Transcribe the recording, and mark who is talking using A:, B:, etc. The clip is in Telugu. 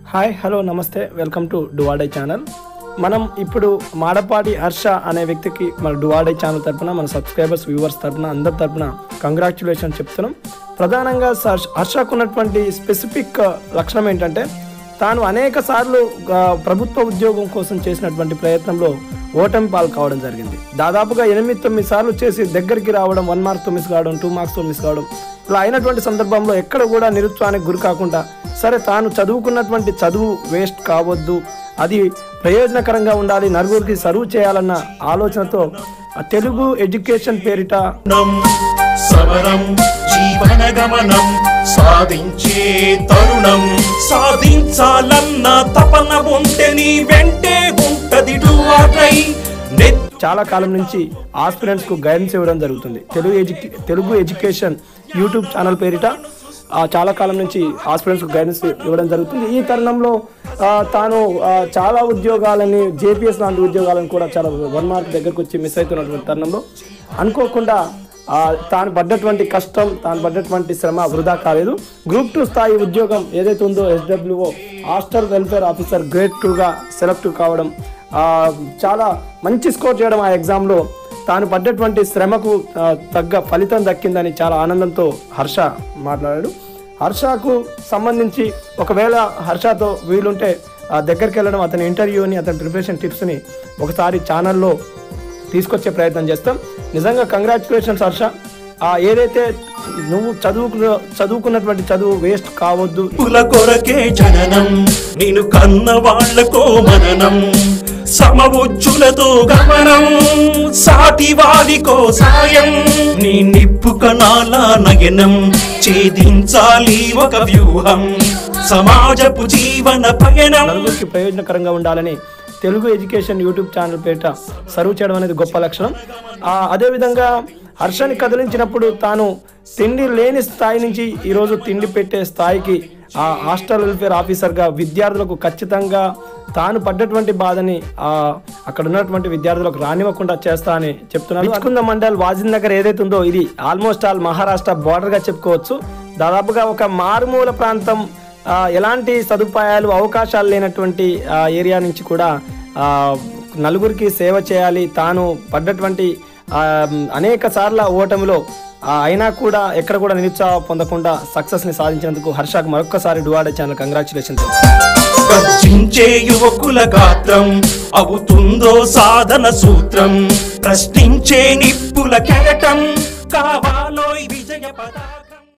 A: హాయ్ హలో నమస్తే వెల్కమ్ టు డువాడై ఛానల్. మనం ఇప్పుడు మాడపాటి హర్ష అనే వ్యక్తికి మన డువాడై ఛానల్ తరపున మన సబ్స్క్రైబర్స్ వ్యూవర్స్ తరపున అందరి తరపున కంగ్రాచ్యులేషన్ చెప్తున్నాం. ప్రధానంగా హర్షకు ఉన్నటువంటి స్పెసిఫిక్ లక్షణం ఏంటంటే తాను అనేక సార్లు ప్రభుత్వ ఉద్యోగం కోసం చేసినటువంటి ప్రయత్నంలో ఓటమి పాలు కావడం జరిగింది. దాదాపుగా 8-9 సార్లు చేసి దగ్గరికి రావడం, 1 మార్క్తో మిస్ కావడం, 2 మార్క్స్తో మిస్ కావడం, ఇలా అయినటువంటి సందర్భంలో ఎక్కడ కూడా నిరుత్సాహానికి గురి కాకుండా సరే తాను చదువుకున్నటువంటి చదువు వేస్ట్ కావద్దు, అది ప్రయోజనకరంగా ఉండాలి, నలుగురికి సర్వ్ చేయాలన్న ఆలోచనతో తెలుగు ఎడ్యుకేషన్ పేరిట
B: సమరం జీవన గమనం సాధించే తరుణం సాధించాలన్న తపన ఉంటే నీ వెంటే ఉంటది డువాడై.
A: చాలా కాలం నుంచి ఆస్పిరెంట్స్కు గైడెన్స్ ఇవ్వడం జరుగుతుంది. తెలుగు ఎడ్యుకేషన్ యూట్యూబ్ ఛానల్ పేరిట చాలా కాలం నుంచి ఆస్పిరెంట్స్కు గైడెన్స్ ఇవ్వడం జరుగుతుంది. ఈ తరుణంలో తాను చాలా ఉద్యోగాలని, జేపీఎస్ లాంటి ఉద్యోగాలను కూడా చాలా 1 మార్క్ దగ్గరకు వచ్చి మిస్ అవుతున్నటువంటి తరుణంలో అనుకోకుండా తాను పడ్డటువంటి కష్టం, తాను పడ్డటువంటి శ్రమ వృధా కాలేదు. గ్రూప్ 2 స్థాయి ఉద్యోగం ఏదైతే ఉందో SWO hostel welfare officer grade 2గా సెలెక్ట్ కావడం, చాలా మంచి స్కోర్ చేయడం, ఆ ఎగ్జామ్లో తాను పడ్డటువంటి శ్రమకు తగ్గ ఫలితం దక్కిందని చాలా ఆనందంతో హర్ష మాట్లాడాడు. హర్షకు సంబంధించి ఒకవేళ హర్షతో వీలుంటే దగ్గరికి వెళ్ళడం, అతని ఇంటర్వ్యూని, అతని ప్రిపరేషన్ టిప్స్ని ఒకసారి ఛానల్లో తీసుకొచ్చే ప్రయత్నం చేస్తాం. నిజంగా కంగ్రాచ్యులేషన్స్ హర్ష. ఏదైతే నువ్వు చదువుకున్నటువంటి చదువు వేస్ట్ కావద్దు.
B: కుల కొరకే జననం నేను కన్న వాళ్ళకో మననం సమవుజ్జులతో గమనం సాటి వారికో సాయం నీ నిప్పు కణాల నయనం ఛేదించాలి ఒక వ్యూహం సమాజపు జీవన పయనం.
A: నలుగురికి ప్రయోజనకరంగా ఉండాలని తెలుగు ఎడ్యుకేషన్ యూట్యూబ్ ఛానల్ పేట సర్వ్ చేయడం అనేది గొప్ప లక్షణం. అదేవిధంగా హర్షని కదిలించినప్పుడు తాను తిండి లేని స్థాయి నుంచి ఈరోజు తిండి పెట్టే స్థాయికి హాస్టల్ వెల్ఫేర్ ఆఫీసర్గా విద్యార్థులకు ఖచ్చితంగా తాను పడ్డటువంటి బాధని అక్కడ ఉన్నటువంటి విద్యార్థులకు రానివ్వకుండా చేస్తా అని చెప్తున్నారు. ఇచ్కుంద మండల్ వాజిద్ నగర్ ఏదైతే ఉందో ఇది ఆల్మోస్ట్ ఆల్ మహారాష్ట్ర బార్డర్గా చెప్పుకోవచ్చు. దాదాపుగా ఒక మారుమూల ప్రాంతం, ఎలాంటి సదుపాయాలు అవకాశాలు లేనటువంటి ఏరియా నుంచి కూడా నలుగురికి సేవ చేయాలి, తాను పడ్డటువంటి అనేక సార్ల ఓటమిలో అయినా కూడా ఎక్కడ కూడా నిరుత్సాహం పొందకుండా సక్సెస్ని సాధించినందుకు హర్షకు మరొక్కసారి డువాడై ఛానల్ కంగ్రాచ్యులేషన్స్.
B: గర్జించే యువకుల గాత్రం అవుతుందో సాధన సూత్రం ప్రశ్నించే నిప్పుల కెరటం కావాలి.